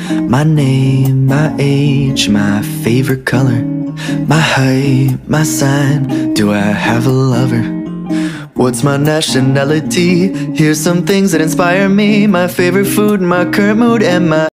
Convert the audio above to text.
My name, my age, my favorite color, my height, my sign, do I have a lover? What's my nationality? Here's some things that inspire me. My favorite food, my current mood, and my